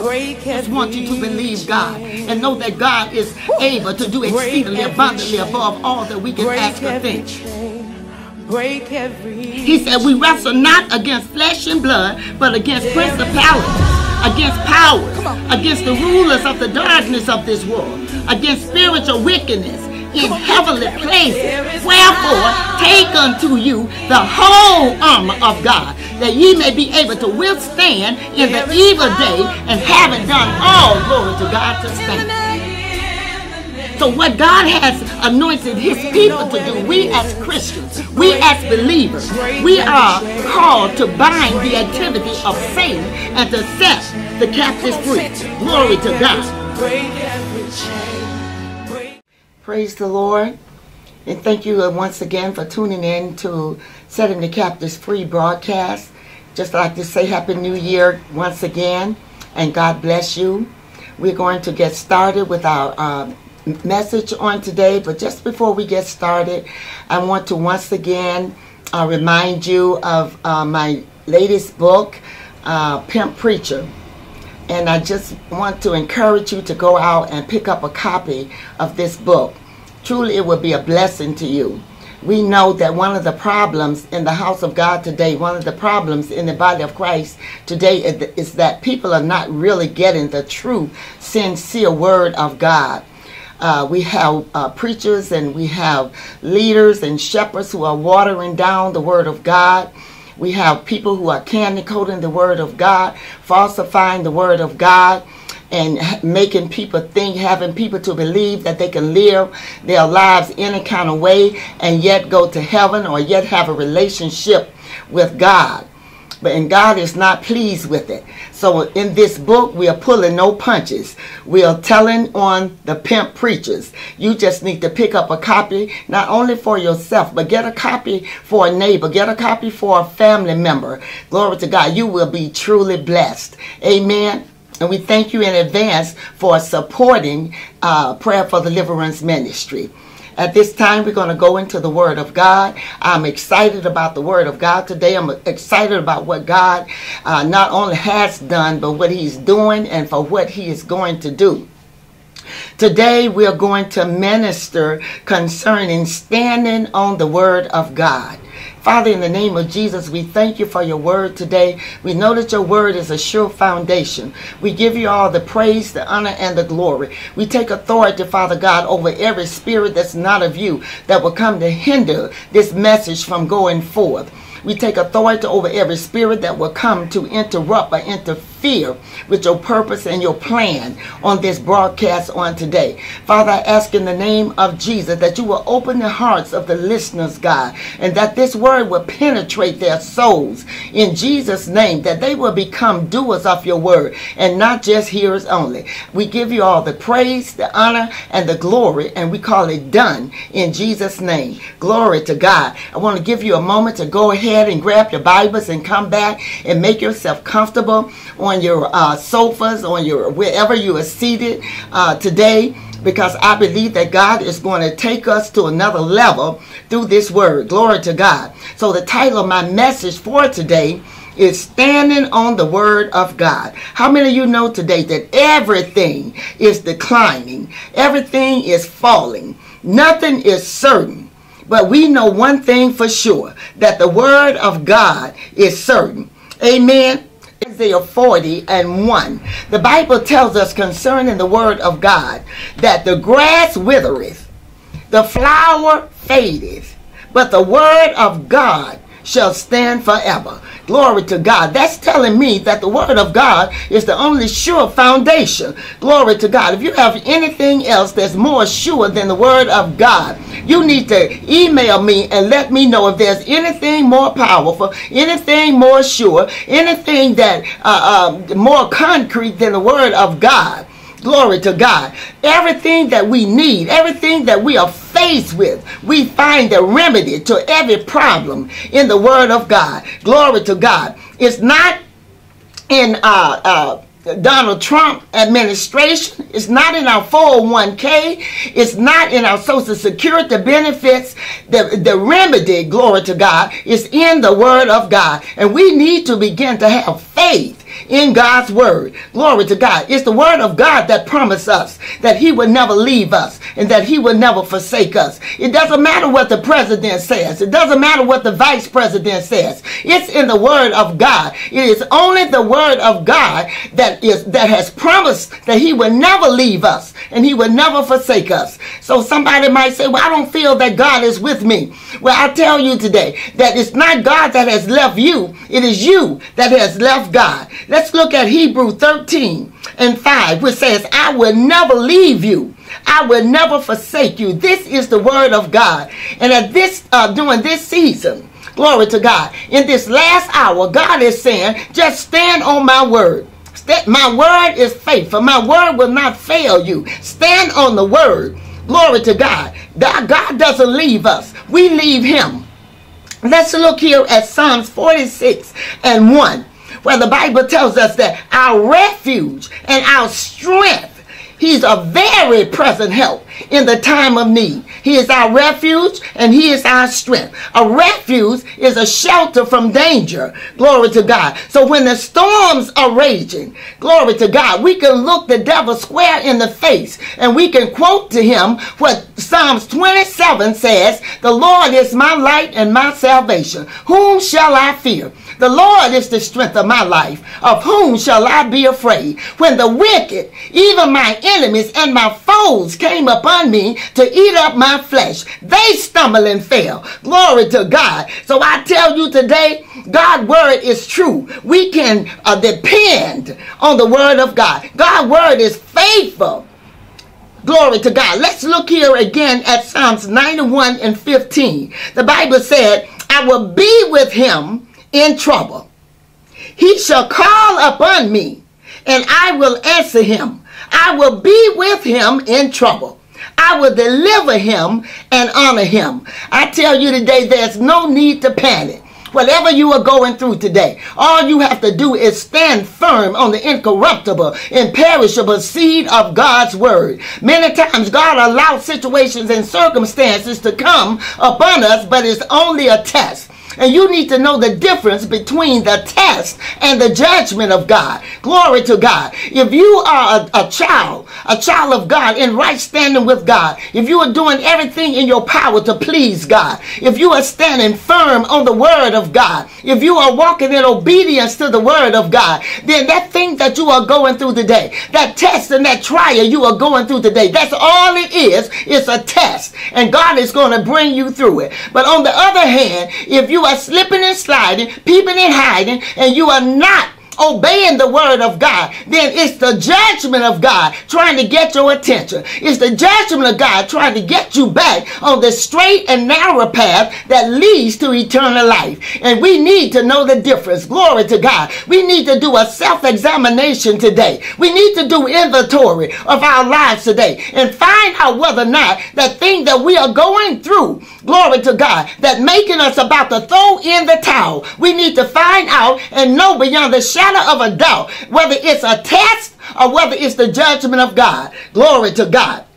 Just want you to believe God and know that God is able to do exceedingly abundantly above all that we can ask or think. He said we wrestle not against flesh and blood, but against principalities, against powers, against the rulers of the darkness of this world, against spiritual wickedness in heavenly places. Wherefore, take unto you the whole armor of God, that ye may be able to withstand in the evil day, and having done all, glory to God, to stand. So what God has anointed his people to do, we as Christians, we as believers, we are called to bind the activity of Satan and to set the captives free. Glory to God. Praise the Lord. And thank you once again for tuning in to Setting the Captives Free broadcast. Just like to say Happy New Year once again, and God bless you. We're going to get started with our message on today, but just before we get started, I want to once again remind you of my latest book, Pimp Preacher. And I just want to encourage you to go out and pick up a copy of this book. Truly, it will be a blessing to you. We know that one of the problems in the house of God today, one of the problems in the body of Christ today is that people are not really getting the true, sincere word of God. We have preachers and we have leaders and shepherds who are watering down the word of God. We have people who are candy coating the word of God, falsifying the word of God, and making people think, having people to believe that they can live their lives any kind of way and yet go to heaven or yet have a relationship with God. And God is not pleased with it. So in this book, we are pulling no punches. We are telling on the pimp preachers. You just need to pick up a copy, not only for yourself, but get a copy for a neighbor. Get a copy for a family member. Glory to God. You will be truly blessed. Amen. And we thank you in advance for supporting Prayer for Deliverance Ministry. At this time, we're going to go into the Word of God. I'm excited about the Word of God today. I'm excited about what God not only has done, but what He's doing and for what He is going to do. Today, we are going to minister concerning standing on the Word of God. Father, in the name of Jesus, we thank you for your word today. We know that your word is a sure foundation. We give you all the praise, the honor, and the glory. We take authority, Father God, over every spirit that's not of you that will come to hinder this message from going forth. We take authority over every spirit that will come to interrupt or interfere with your purpose and your plan on this broadcast on today. Father, I ask in the name of Jesus that you will open the hearts of the listeners, God, and that this word will penetrate their souls in Jesus' name, that they will become doers of your word and not just hearers only. We give you all the praise, the honor, and the glory, and we call it done in Jesus' name. Glory to God. I want to give you a moment to go ahead and grab your Bibles and come back and make yourself comfortable on your sofas, on your wherever you are seated today, because I believe that God is going to take us to another level through this word. Glory to God. So the title of my message for today is Standing on the Word of God. How many of you know today that everything is declining? Everything is falling. Nothing is certain. But we know one thing for sure, that the word of God is certain. Amen. Isaiah 40:1. The Bible tells us concerning the word of God that the grass withereth, the flower fadeth, but the word of God shall stand forever. Glory to God. That's telling me that the word of God is the only sure foundation. Glory to God. If you have anything else that's more sure than the word of God, you need to email me and let me know if there's anything more powerful, anything more sure, anything that more concrete than the word of God. Glory to God. Everything that we need, everything that we are faced with, we find the remedy to every problem in the Word of God. Glory to God. It's not in Donald Trump administration. It's not in our 401k. It's not in our Social Security benefits. The remedy, glory to God, is in the Word of God. And we need to begin to have faith in God's word. Glory to God. It's the word of God that promised us that he would never leave us and that he would never forsake us. It doesn't matter what the president says. It doesn't matter what the vice president says. It's in the word of God. It is only the word of God that has promised that he would never leave us and he would never forsake us. So somebody might say, well, I don't feel that God is with me. Well, I tell you today that it's not God that has left you. It is you that has left God. Let's look at Hebrews 13:5, which says, I will never leave you. I will never forsake you. This is the word of God. And at during this season, glory to God, in this last hour, God is saying, just stand on my word. My word is faithful. My word will not fail you. Stand on the word. Glory to God. God doesn't leave us. We leave him. Let's look here at Psalms 46:1, where the Bible tells us that our refuge and our strength, he's a very present help in the time of need. He is our refuge and he is our strength. A refuge is a shelter from danger. Glory to God. So when the storms are raging, glory to God, we can look the devil square in the face and we can quote to him what Psalms 27 says, the Lord is my light and my salvation. Whom shall I fear? The Lord is the strength of my life. Of whom shall I be afraid? When the wicked, even my enemies and my foes, came upon me to eat up my flesh, they stumbled and fell. Glory to God. So I tell you today, God's word is true. We can depend on the word of God. God's word is faithful. Glory to God. Let's look here again at Psalms 91:15. The Bible said, I will be with him in trouble. He shall call upon me, and I will answer him. I will be with him in trouble. I will deliver him and honor him. I tell you today, there's no need to panic. Whatever you are going through today, all you have to do is stand firm on the incorruptible, imperishable seed of God's word. Many times God allows situations and circumstances to come upon us, but it's only a test. And you need to know the difference between the test and the judgment of God. Glory to God. If you are a child of God in right standing with God, if you are doing everything in your power to please God, if you are standing firm on the word of God, if you are walking in obedience to the word of God, then that thing that you are going through today, that test and that trial you are going through today, that's all it is. It's a test. And God is going to bring you through it. But on the other hand, if you are slipping and sliding, peeping and hiding, and you are not obeying the word of God, then it's the judgment of God trying to get your attention. It's the judgment of God trying to get you back on the straight and narrow path that leads to eternal life. And we need to know the difference. Glory to God. We need to do a self-examination today. We need to do inventory of our lives today and find out whether or not that thing that we are going through, glory to God, that making us about to throw in the towel, we need to find out and know beyond the shadow of a doubt whether it's a test or whether it's the judgment of God. Glory to God.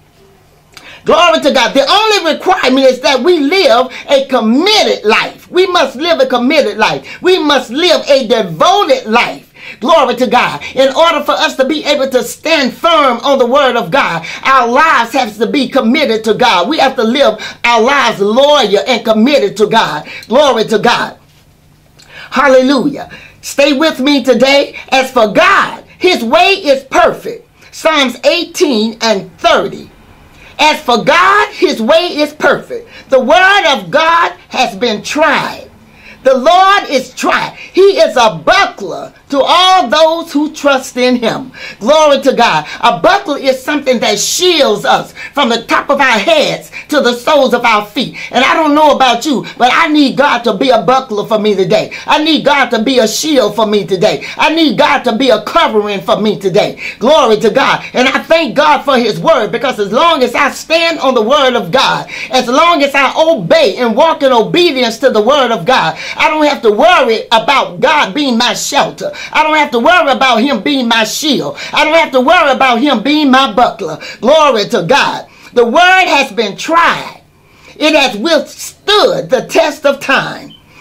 Glory to God. The only requirement is that we live a committed life. We must live a committed life. We must live a devoted life. Glory to God. In order for us to be able to stand firm on the word of God, our lives have to be committed to God. We have to live our lives loyal and committed to God. Glory to God. Hallelujah. Stay with me today. As for God, his way is perfect. Psalms 18:30. As for God, his way is perfect. The word of God has been tried. The Lord is tried. He is a buckler to all those who trust in him. Glory to God. A buckler is something that shields us from the top of our heads to the soles of our feet. And I don't know about you, but I need God to be a buckler for me today. I need God to be a shield for me today. I need God to be a covering for me today. Glory to God. And I thank God for his word, because as long as I stand on the word of God, as long as I obey and walk in obedience to the word of God, I don't have to worry about God being my shelter. I don't have to worry about him being my shield. I don't have to worry about him being my buckler. Glory to God. The word has been tried. It has withstood the test of time.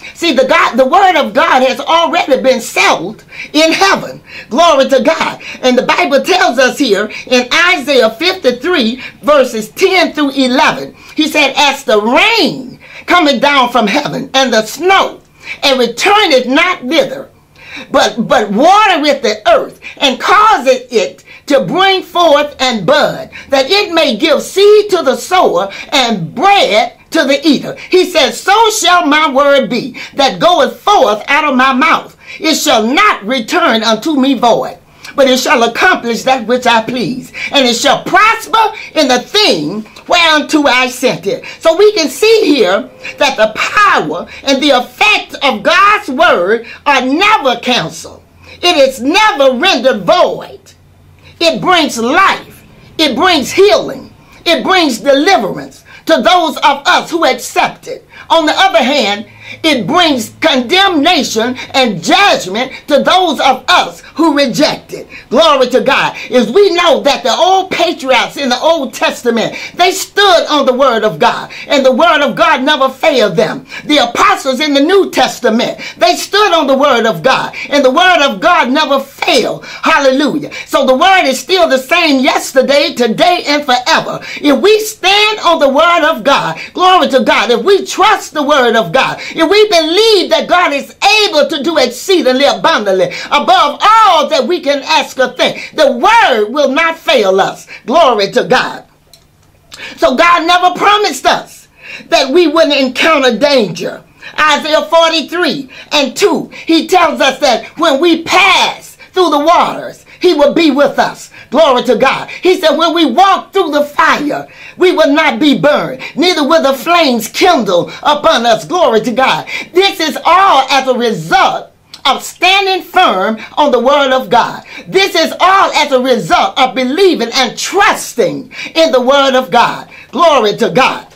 See, the word of God has already been settled in heaven. Glory to God. And the Bible tells us here in Isaiah 53, verses 10 through 11, he said, as the rain cometh down from heaven, and the snow, and returneth not thither, but watereth the earth, and causeth it to bring forth and bud, that it may give seed to the sower and bread to the eater. He says, so shall my word be that goeth forth out of my mouth. It shall not return unto me void, but it shall accomplish that which I please, and it shall prosper in the thing whereunto I sent it. So we can see here that the power and the effect of God's word are never canceled. It is never rendered void. It brings life. It brings healing. It brings deliverance to those of us who accept it. On the other hand, it brings condemnation and judgment to those of us who reject it. Glory to God. As we know that the old patriarchs in the Old Testament, they stood on the word of God, and the word of God never failed them. The apostles in the New Testament, they stood on the word of God, and the word of God never failed. Hallelujah. So the word is still the same yesterday, today, and forever. If we stand on the word of God, glory to God, if we trust the word of God, if we believe that God is able to do exceedingly abundantly above all that we can ask or think, the word will not fail us. Glory to God. So God never promised us that we wouldn't encounter danger. Isaiah 43 and 2, he tells us that when we pass through the waters, he will be with us. Glory to God. He said when we walk through the fire, we will not be burned, neither will the flames kindle upon us. Glory to God. This is all as a result of standing firm on the word of God. This is all as a result of believing and trusting in the word of God. Glory to God.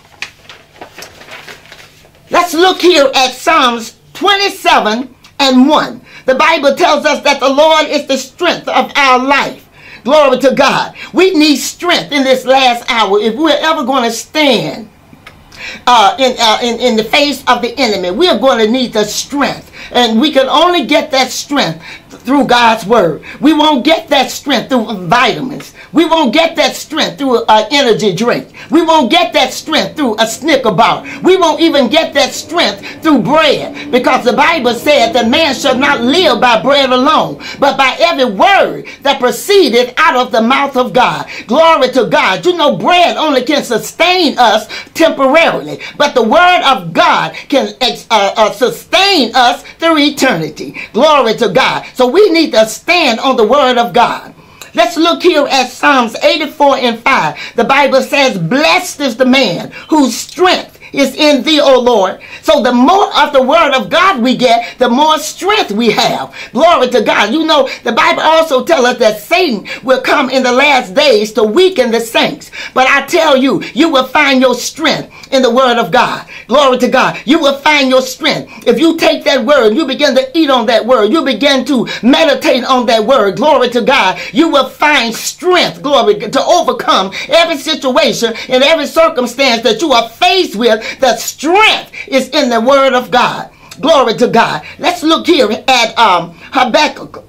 Let's look here at Psalms 27 and 1. The Bible tells us that the Lord is the strength of our life. Glory to God. We need strength in this last hour if we're ever going to stand in the face of the enemy. We are going to need the strength, and we can only get that strength through God's word. We won't get that strength through vitamins. We won't get that strength through an energy drink. We won't get that strength through a Snicker bar. We won't even get that strength through bread, because the Bible said that man shall not live by bread alone, but by every word that proceedeth out of the mouth of God. Glory to God. You know, bread only can sustain us temporarily, but the word of God can sustain us through eternity. Glory to God. So we need to stand on the word of God. Let's look here at Psalms 84 and 5. The Bible says, blessed is the man whose strength is in thee, O Lord. So the more of the word of God we get, the more strength we have. Glory to God. You know, the Bible also tells us that Satan will come in the last days to weaken the saints. But I tell you, you will find your strength in the word of God. Glory to God. You will find your strength. If you take that word, you begin to eat on that word, you begin to meditate on that word, glory to God, you will find strength, glory, to overcome every situation and every circumstance that you are faced with. The strength is in the word of God. Glory to God. Let's look here at Habakkuk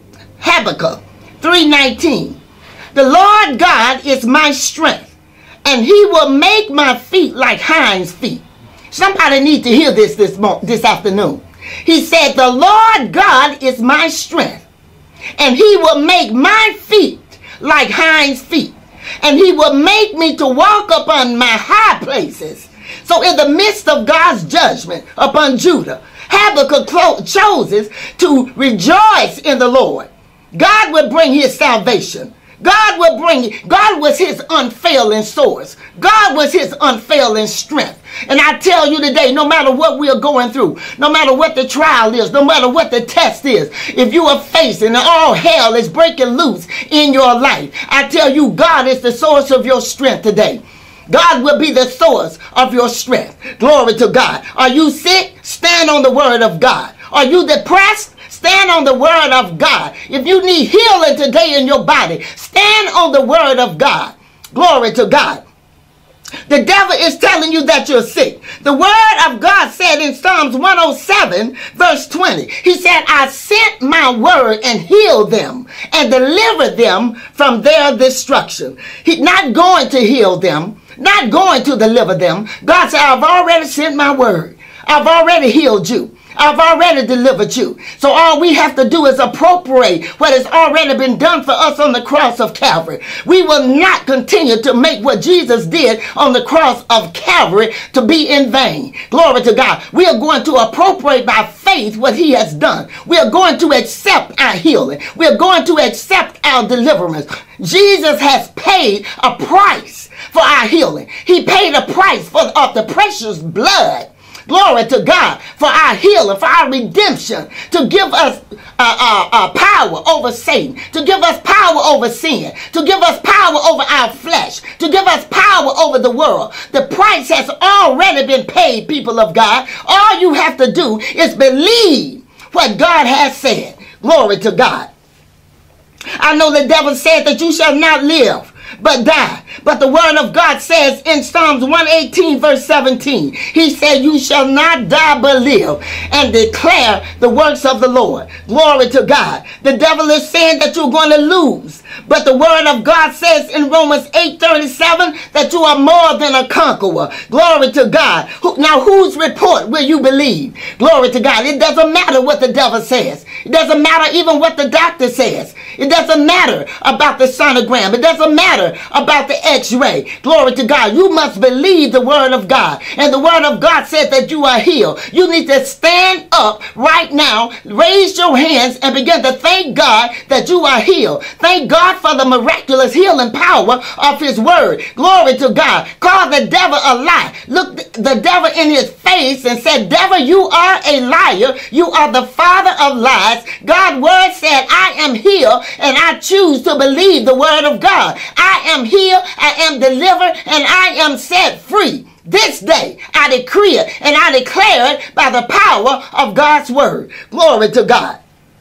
3:19. The Lord God is my strength, and he will make my feet like hinds' feet. Somebody need to hear this afternoon. He said, the Lord God is my strength, and he will make my feet like hinds' feet, and he will make me to walk upon my high places. So in the midst of God's judgment upon Judah, Habakkuk chooses to rejoice in the Lord. God will bring his salvation. God was his unfailing source. God was his unfailing strength. And I tell you today, no matter what we are going through, no matter what the trial is, no matter what the test is, if you are facing and all hell is breaking loose in your life, I tell you, God is the source of your strength today. God will be the source of your strength. Glory to God. Are you sick? Stand on the word of God. Are you depressed? Stand on the word of God. If you need healing today in your body, stand on the word of God. Glory to God. The devil is telling you that you're sick. The word of God said in Psalms 107, verse 20, he said, I sent my word and healed them and delivered them from their destruction. He's not going to heal them, not going to deliver them. God said, I've already sent my word. I've already healed you. I've already delivered you. So all we have to do is appropriate what has already been done for us on the cross of Calvary. We will not continue to make what Jesus did on the cross of Calvary to be in vain. Glory to God. We are going to appropriate by faith what he has done. We are going to accept our healing. We are going to accept our deliverance. Jesus has paid a price for our healing. He paid a price of the precious blood. Glory to God, for our healing, for our redemption, to give us power over Satan, to give us power over sin, to give us power over our flesh, to give us power over the world. The price has already been paid, people of God. All you have to do is believe what God has said. Glory to God. I know the devil said that you shall not live but die. But the word of God says in Psalms 118 verse 17, he said, you shall not die but live and declare the works of the Lord. Glory to God. The devil is saying that you're going to lose. But the word of God says in Romans 8:37 that you are more than a conqueror. Glory to God. Now whose report will you believe? Glory to God. It doesn't matter what the devil says. It doesn't matter even what the doctor says. It doesn't matter about the sonogram. It doesn't matter about the x-ray. Glory to God. You must believe the word of God. And the word of God said that you are healed. You need to stand up right now, raise your hands, and begin to thank God that you are healed. Thank God for the miraculous healing power of his word. Glory to God. Call the devil a lie. Look the devil in his face and said, devil, you are a liar. You are the father of lies. God's word said, I am healed, and I choose to believe the word of God. I am healed, I am delivered, and I am set free. This day I decree it and I declare it by the power of God's word. Glory to God.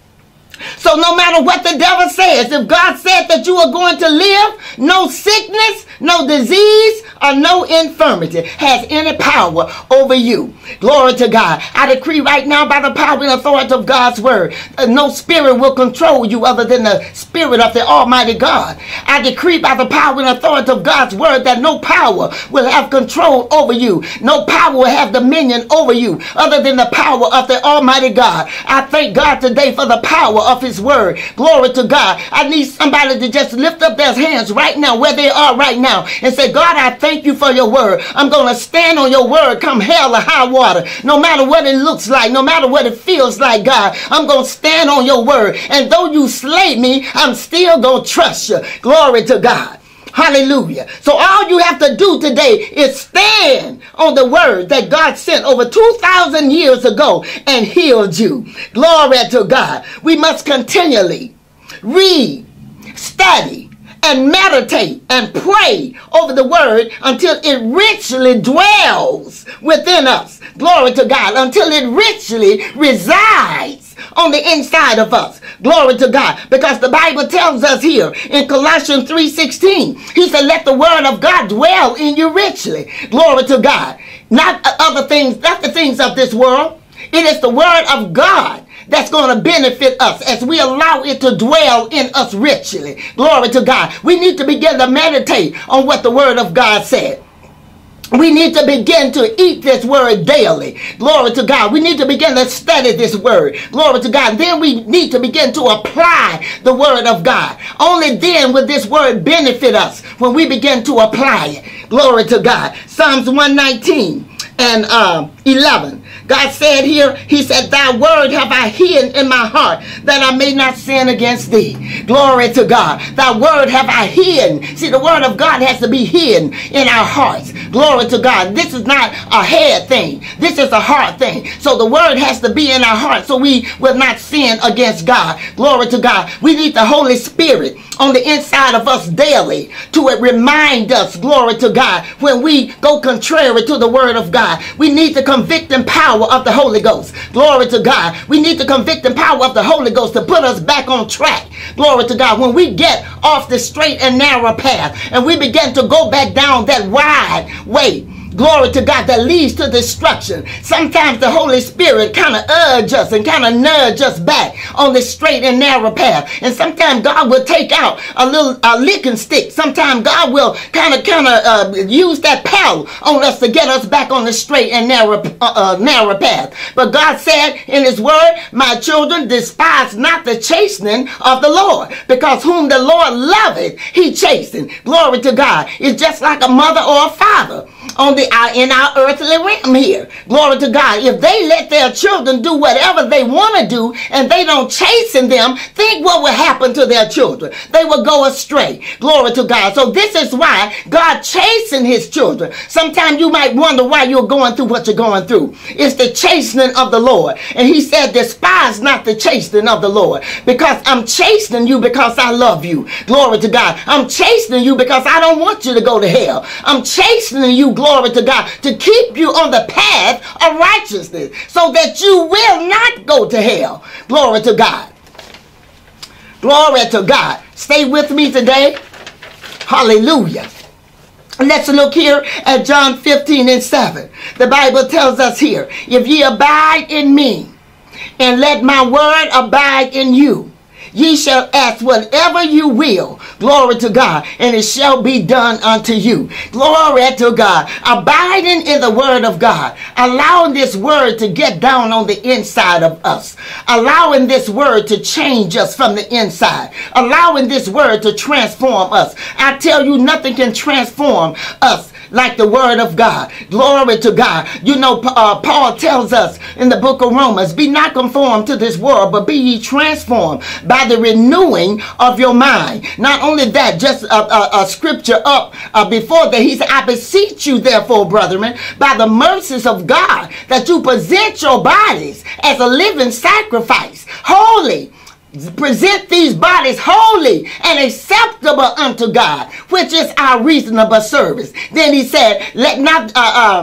So no matter what the devil says, if God said that you are going to live, no sickness, no disease, or no infirmity has any power over you. Glory to God. I decree right now by the power and authority of God's word, no spirit will control you other than the spirit of the Almighty God. I decree by the power and authority of God's word that no power will have control over you. No power will have dominion over you other than the power of the Almighty God. I thank God today for the power of his word. Glory to God. I need somebody to just lift up their hands right now where they are right now and say, God, I thank you for your word. I'm going to stand on your word come hell or high water. No matter what it looks like, no matter what it feels like, God, I'm going to stand on your word. And though you slay me, I'm still going to trust you. Glory to God. Hallelujah. So all you have to do today is stand on the word that God sent over 2,000 years ago and healed you. Glory to God. We must continually read, study, and meditate and pray over the word until it richly dwells within us. Glory to God. Until it richly resides on the inside of us. Glory to God. Because the Bible tells us here in Colossians 3:16, he said, let the word of God dwell in you richly. Glory to God. Not other things, not the things of this world. It is the word of God that's going to benefit us as we allow it to dwell in us richly. Glory to God. We need to begin to meditate on what the word of God said. We need to begin to eat this word daily. Glory to God. We need to begin to study this word. Glory to God. Then we need to begin to apply the word of God. Only then will this word benefit us when we begin to apply it. Glory to God. Psalms 119 and 11. God said here, he said, thy word have I hidden in my heart that I may not sin against thee. Glory to God. Thy word have I hidden. See, the word of God has to be hidden in our hearts. Glory to God. This is not a head thing. This is a heart thing. So the word has to be in our heart so we will not sin against God. Glory to God. We need the Holy Spirit on the inside of us daily to remind us, glory to God, when we go contrary to the word of God. We need the convicting power power of the Holy Ghost. Glory to God. We need the convicting power of the Holy Ghost to put us back on track. Glory to God. When we get off the straight and narrow path and we begin to go back down that wide way, glory to God, that leads to destruction. Sometimes the Holy Spirit kind of urge us and kind of nudge us back on the straight and narrow path. And sometimes God will take out a licking stick. Sometimes God will kind of use that paddle on us to get us back on the straight and narrow path. But God said in his word, my children, despise not the chastening of the Lord, because whom the Lord loveth, he chasten. Glory to God. It's just like a mother or a father in our earthly realm here. Glory to God. If they let their children do whatever they want to do and they don't chasten them, think what will happen to their children. They will go astray. Glory to God. So this is why God chastens his children. Sometimes you might wonder why you're going through what you're going through. It's the chastening of the Lord. And he said, despise not the chastening of the Lord, because I'm chastening you because I love you. Glory to God. I'm chastening you because I don't want you to go to hell. I'm chastening you, glory to God, to keep you on the path of righteousness so that you will not go to hell. Glory to God. Glory to God. Stay with me today. Hallelujah. Let's look here at John 15:7. The Bible tells us here, if ye abide in me and let my word abide in you, ye shall ask whatever you will, glory to God, and it shall be done unto you. Glory to God. Abiding in the word of God, allowing this word to get down on the inside of us, allowing this word to change us from the inside, allowing this word to transform us. I tell you, nothing can transform us like the word of God. Glory to God. You know, Paul tells us in the book of Romans, be not conformed to this world, but be ye transformed by the renewing of your mind. Not only that, just a scripture up before that, he said, I beseech you therefore, brethren, by the mercies of God, that you present your bodies as a living sacrifice, holy. Present these bodies holy and acceptable unto God, which is our reasonable service. Then he said, let not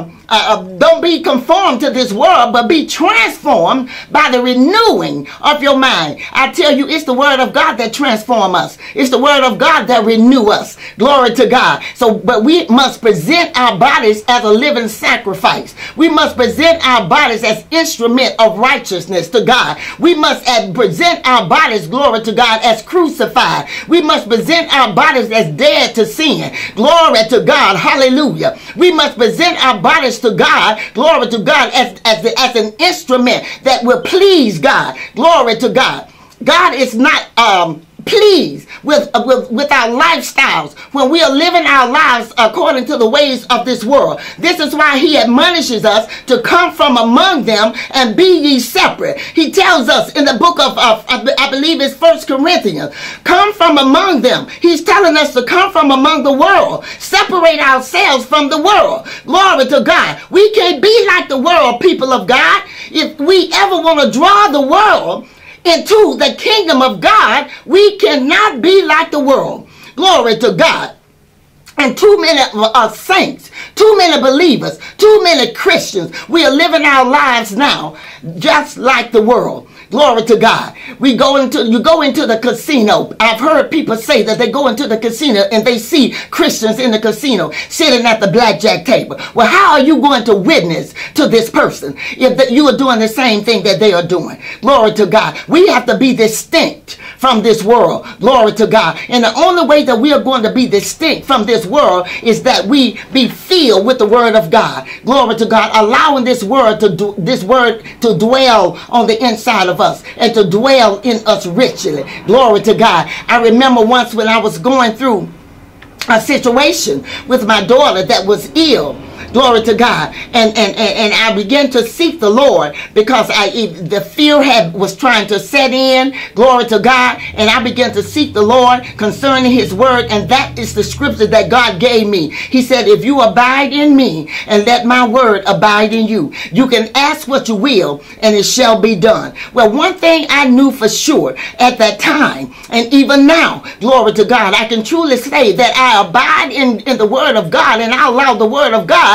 don't be conformed to this world, but be transformed by the renewing of your mind. I tell you, it's the word of God that transforms us. It's the word of God that renew us. Glory to God. So, but we must present our bodies as a living sacrifice. We must present our bodies as instrument of righteousness to God. We must present our bodies, glory to God, as crucified. We must present our bodies as dead to sin. Glory to God. Hallelujah. We must present our bodies to God, glory to God, as an instrument that will please God. Glory to God. God is not pleased with our lifestyles when we are living our lives according to the ways of this world. This is why he admonishes us to come from among them and be ye separate. He tells us in the book of I believe it's 1 Corinthians, come from among them. He's telling us to come from among the world, separate ourselves from the world. Glory to God. We can't be like the world, people of God. If we ever want to draw the world into the kingdom of God, we cannot be like the world. Glory to God. And too many saints, too many believers, too many Christians, we are living our lives now just like the world. Glory to God. You go into the casino. I've heard people say that they go into the casino and they see Christians in the casino sitting at the blackjack table. Well, how are you going to witness to this person if you are doing the same thing that they are doing? Glory to God. We have to be distinct from this world. Glory to God. And the only way that we are going to be distinct from this world is that we be filled with the word of God. Glory to God. Allowing this word to dwell on the inside of us and to dwell in us richly. Glory to God. I remember once when I was going through a situation with my daughter that was ill. Glory to God. And I began to seek the Lord because the fear was trying to set in. Glory to God. And I began to seek the Lord concerning his word. And that is the scripture that God gave me. He said, if you abide in me and let my word abide in you, you can ask what you will and it shall be done. Well, one thing I knew for sure at that time and even now, glory to God, I can truly say that I abide in the word of God and I allow the word of God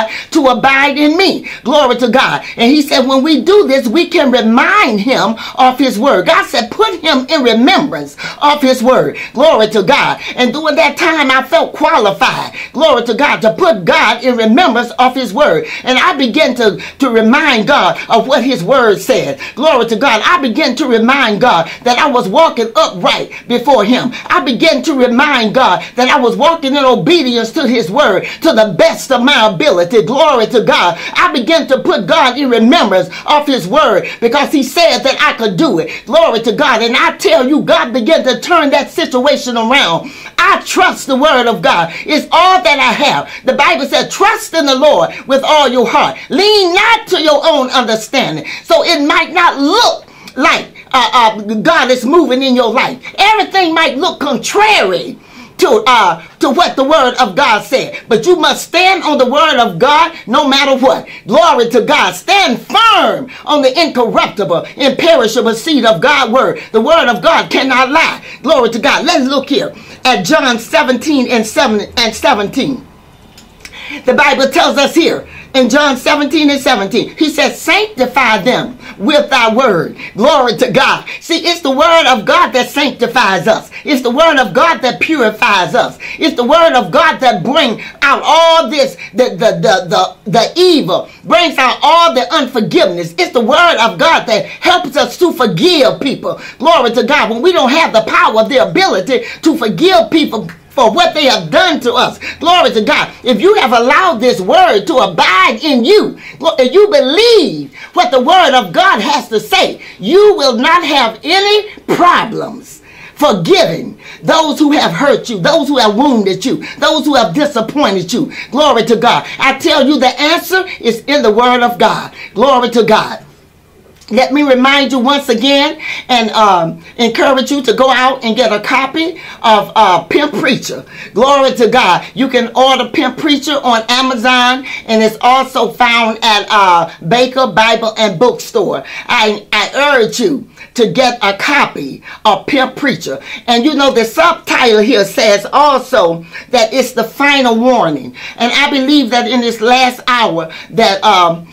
God to abide in me. Glory to God. And he said when we do this, we can remind him of his word. God said put him in remembrance of his word. Glory to God. And during that time, I felt qualified, glory to God, to put God in remembrance of his word. And I began to remind God of what his word said. Glory to God. I began to remind God that I was walking upright before him. I began to remind God that I was walking in obedience to his word to the best of my ability. Glory to God. I began to put God in remembrance of his word because he said that I could do it. Glory to God. And I tell you, God began to turn that situation around. I trust the word of God. It's all that I have. The Bible said, trust in the Lord with all your heart. Lean not to your own understanding. So it might not look like God is moving in your life. Everything might look contrary to what the word of God said. But you must stand on the word of God no matter what. Glory to God. Stand firm on the incorruptible, imperishable seed of God's word. The word of God cannot lie. Glory to God. Let's look here at John 17 and 17. The Bible tells us here in John 17 and 17, he says, sanctify them with thy word. Glory to God. See, it's the word of God that sanctifies us. It's the word of God that purifies us. It's the word of God that brings out all this, the evil, brings out all the unforgiveness. It's the word of God that helps us to forgive people. Glory to God. When we don't have the power, the ability to forgive people for what they have done to us. Glory to God. If you have allowed this word to abide in you, if you believe what the word of God has to say, you will not have any problems forgiving those who have hurt you, those who have wounded you, those who have disappointed you. Glory to God. I tell you, the answer is in the word of God. Glory to God. Let me remind you once again and encourage you to go out and get a copy of Pimp Preacher. Glory to God. You can order Pimp Preacher on Amazon, and it's also found at Baker Bible and Bookstore. I urge you to get a copy of Pimp Preacher. And you know the subtitle here says also that it's the final warning. And I believe that in this last hour that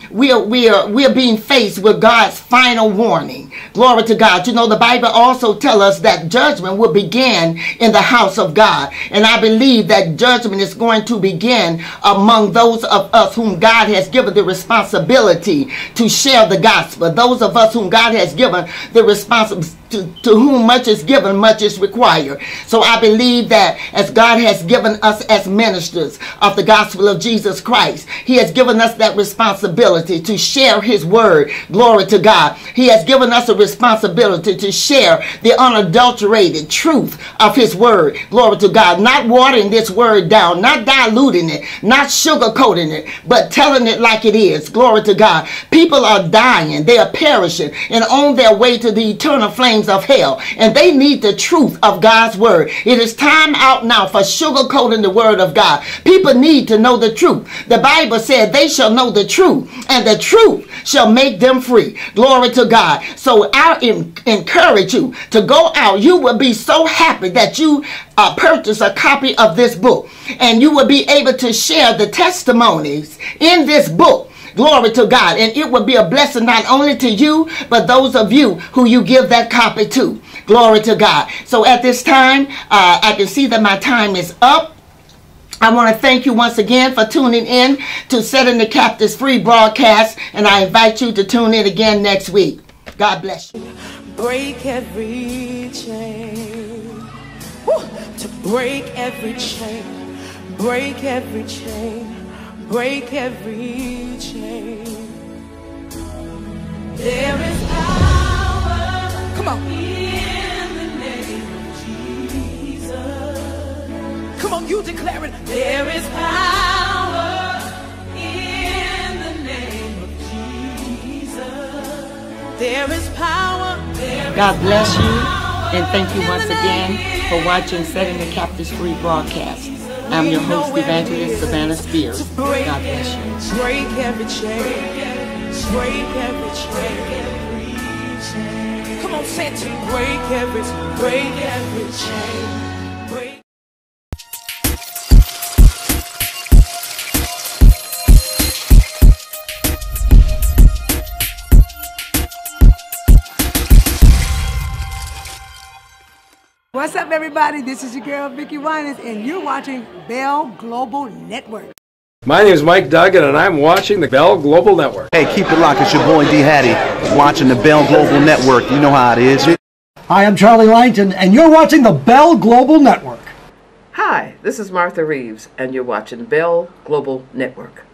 we're being faced with God's final warning. Glory to God. You know the Bible also tells us that judgment will begin in the house of God. And I believe that judgment is going to begin among those of us whom God has given the responsibility to share the gospel. Those of us whom God has given the responsibility to whom much is given, much is required. So I believe that as God has given us as ministers of the gospel of Jesus Christ, he has given us that responsibility to share his word. Glory to God. He has given us a responsibility to share the unadulterated truth of his word. Glory to God. Not watering this word down, not diluting it, not sugarcoating it, but telling it like it is. Glory to God. People are dying. They are perishing and on their way to the eternal flames of hell, and they need the truth of God's word. It is time out now for sugarcoating the word of God. People need to know the truth. The Bible said they shall know the truth, and the truth shall make them free. Glory to God. So I encourage you to go out. You will be so happy that you purchase a copy of this book, and you will be able to share the testimonies in this book. Glory to God. And it will be a blessing not only to you, but those of you who you give that copy to. Glory to God. So at this time, I can see that my time is up. I want to thank you once again for tuning in to Setting the Captives Free broadcast. And I invite you to tune in again next week. God bless you. Break every chain. Woo! To break every chain. Break every chain. Break every chain. There is power. Come on. In the name of Jesus. Come on, you declare it. There is power in the name of Jesus. There is power. God bless you, and thank you once again for watching Setting the Captives Free broadcast. I'm your host, Evangelist Savannah Spears. God bless you. Break every chain. Break every chain. Come on, say it to me. Break every chain. everybody, this is your girl Vicki Winans, and you're watching Bell Global Network. My name is Mike Duggan, and I'm watching the Bell Global Network. Hey, keep it locked. It's your boy D. Hattie watching the Bell Global Network. You know how it is. Hi, I'm Charlie Langton, and you're watching the Bell Global Network. Hi, this is Martha Reeves, and you're watching Bell Global Network.